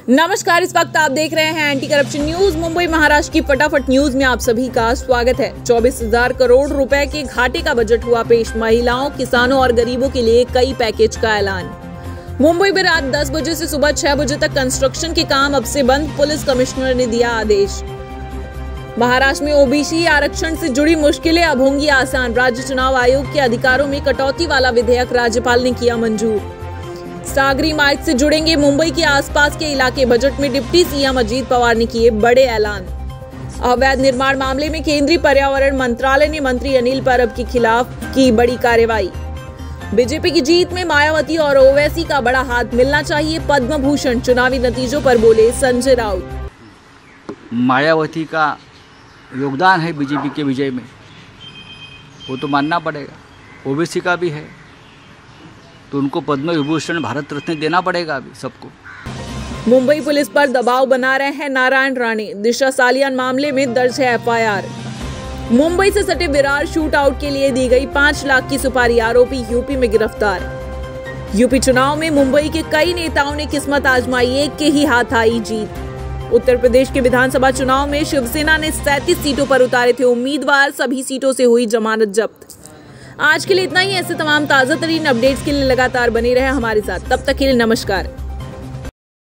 नमस्कार, इस वक्त आप देख रहे हैं anti corruption news Mumbai Maharashtra की फटाफट न्यूज में आप सभी का स्वागत है। 24,000 करोड़ रुपए के घाटे का बजट हुआ पेश। महिलाओं, किसानों और गरीबों के लिए कई पैकेज का ऐलान। मुंबई में रात 10 बजे से सुबह 6 बजे तक कंस्ट्रक्शन के काम अब से बंद, पुलिस कमिश्नर ने दिया आदेश। महाराष्ट्र में ओबीसी आरक्षण से जुड़ी मुश्किलें अब होंगी आसान। राज्य चुनाव आयोग के अधिकारों में कटौती वाला विधेयक राज्यपाल ने किया मंजूर। सागरी मार्ग से जुड़ेंगे मुंबई के आसपास के इलाके। बजट में डिप्टी सीएम अजीत पवार ने किए बड़े ऐलान। अवैध निर्माण मामले में केंद्रीय पर्यावरण मंत्रालय ने मंत्री अनिल परब के खिलाफ की बड़ी कार्रवाई। बीजेपी की जीत में मायावती और ओवैसी का बड़ा हाथ, मिलना चाहिए पद्म भूषण। चुनावी नतीजों पर बोले संजय राउत। मायावती का योगदान है बीजेपी के विजय में, वो तो मानना पड़ेगा। ओवैसी का भी है, तो उनको पद्म विभूषण, भारत रत्न देना पड़ेगा अभी सबको। मुंबई पुलिस पर दबाव बना रहे हैं नारायण राणे। दिशा सालियान मामले में दर्ज है एफआईआर। मुंबई से सटे विरार शूट आउट के लिए दी गई 5 लाख की सुपारी, आरोपी यूपी में गिरफ्तार। यूपी चुनाव में मुंबई के कई नेताओं ने किस्मत आजमाई, एक के ही हाथ आई जीत। उत्तर प्रदेश के विधानसभा चुनाव में शिवसेना ने 37 सीटों पर उतारे थे उम्मीदवार, सभी सीटों से हुई जमानत जब्त। आज के लिए इतना ही। ऐसे तमाम ताज़ा तरीन अपडेट्स के लिए लगातार बने रहे हमारे साथ। तब तक के लिए नमस्कार।